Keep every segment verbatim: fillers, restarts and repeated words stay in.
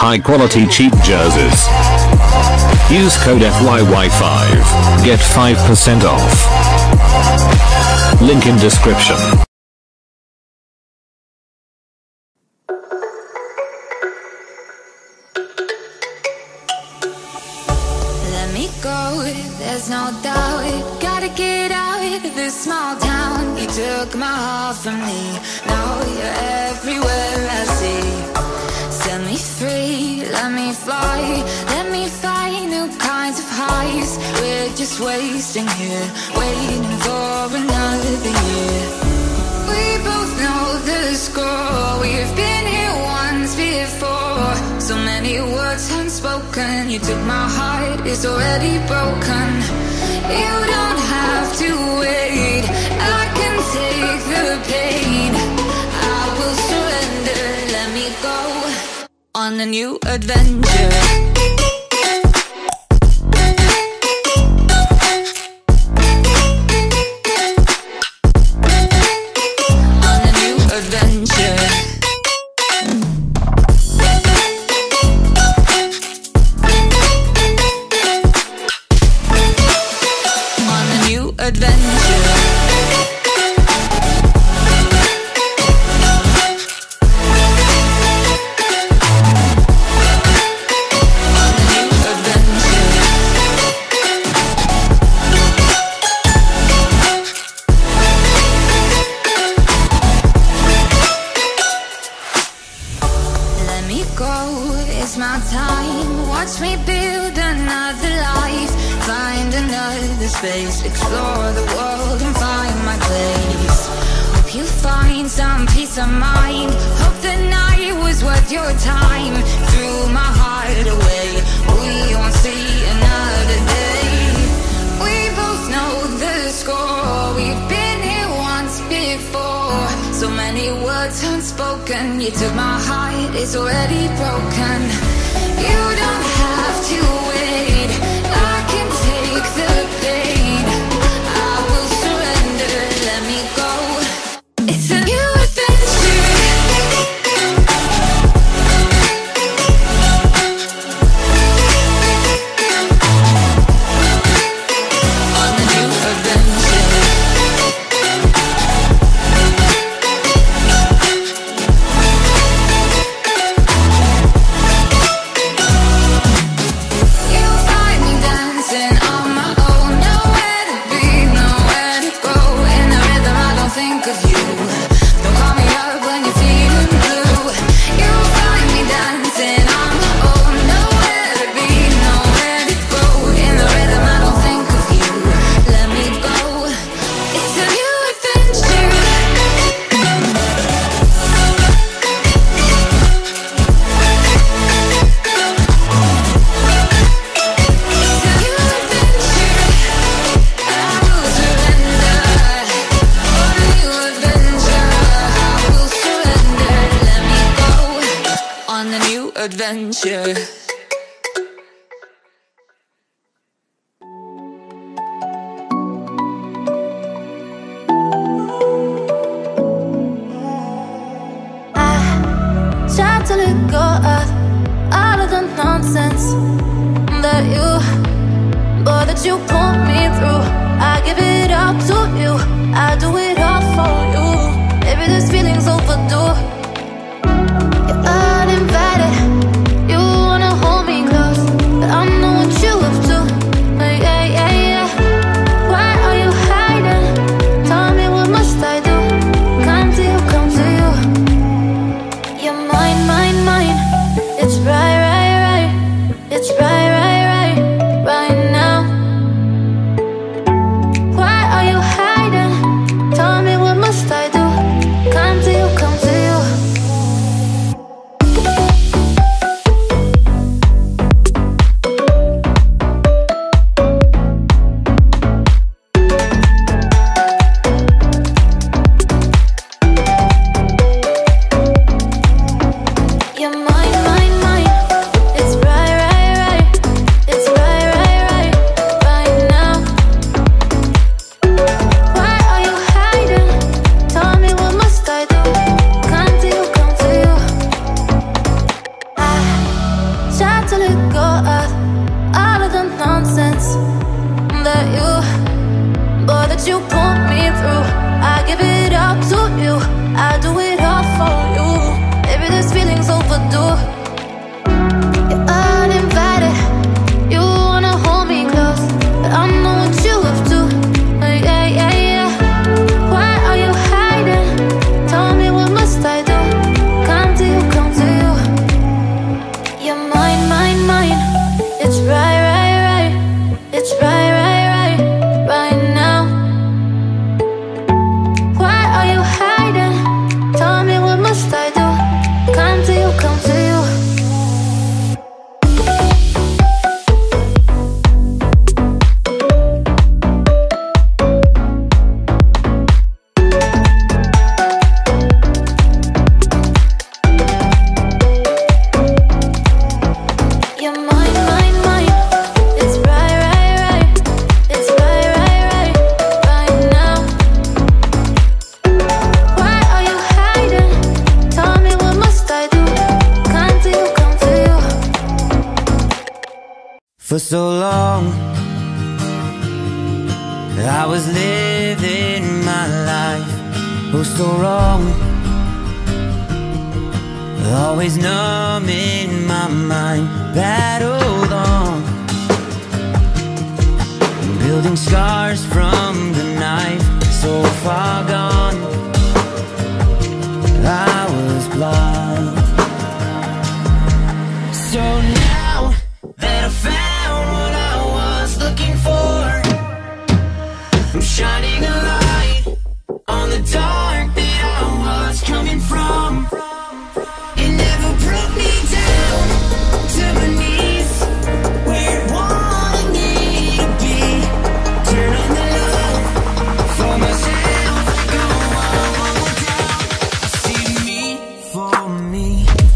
high quality cheap jerseys. Use code F Y Y five. Get five percent off. Link in description. Let me go, there's no doubt. Gotta get out of this small town. You took my heart from me. Now you're everywhere I see. Set me free, let me fly. Let me find new kinds of highs. We're just wasting here, waiting for another year. We both know the score. We've been here once before. So many words unspoken. You took my heart, it's already broken. You don't have to wait, I can take the pain. I will surrender, let me go on a new adventure. Space, explore the world and find my place. Hope you find some peace of mind. Hope the night was worth your time. Threw my heart away, we won't see another day. We both know the score. We've been here once before. So many words unspoken. You took my heart, it's already broken. You don't have to wait, I can take the pain. I will surrender, let me go. It's a new adventure. On a new adventure. You'll find me dancing on my own. Nowhere to be, nowhere to go. In the rhythm I don't think of you. Don't call me up when you're feeling blue. You'll find me dancing on my own. Nowhere to be, nowhere to go. In the rhythm I don't think of you. Let me go. It's a new adventure. On a new adventure. I tried to let go of all of the nonsense that you, boy, that you pulled me through. I give it all to you, I do it all for you. Maybe this feeling's overdue. You're uninvited, you wanna hold me close, but I know what you up to. Yeah, yeah, yeah. Why are you hiding? Tell me, what must I do? Come to you, come to you. You're mine, mine, mine. It's right, right, right. It's right, right, right, right now. Why are you hiding? Tell me, what must I do? Come that you pulled me through. I give it up to you, I do it all for you. Maybe this feeling's overdue. You're uninvited, you wanna hold me close, but I know what you have to. Yeah, yeah, yeah. Why are you hiding? Tell me, what must I do? Come to you, come to you. You're mine, mine, mine. It's right, right, right. It's right, right, right, right now. Why are you hiding? Tell me, what must I do? Come to you, come to you. You're mine, mine, mine. It's right, right, right. It's right, right, right, right now. Why are you hiding? Tell me, what must I do? Come to you, come to you. For so long, I was living my life, oh so wrong. Always numb in my mind, battled on, building scars from the knife, so far gone. I was blind. So now that I found what I was looking for, I'm shining a light on the dark that I was coming from. It never broke me down to my knees, where it wanted me to be. Turn on the love for myself, go on, one more down. See me for me.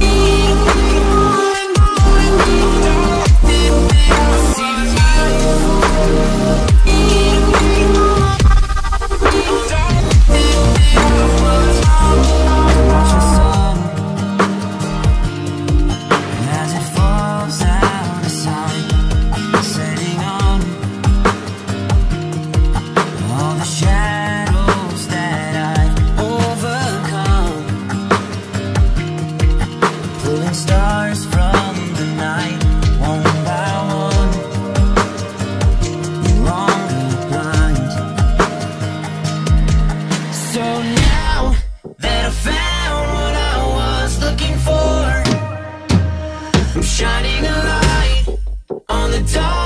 Watch the sun as it falls out of sight, setting on all the shadows that I've overcome, pulling stars from the night, one by one, no longer blind. So now that I found what I was looking for, I'm shining a light on the dark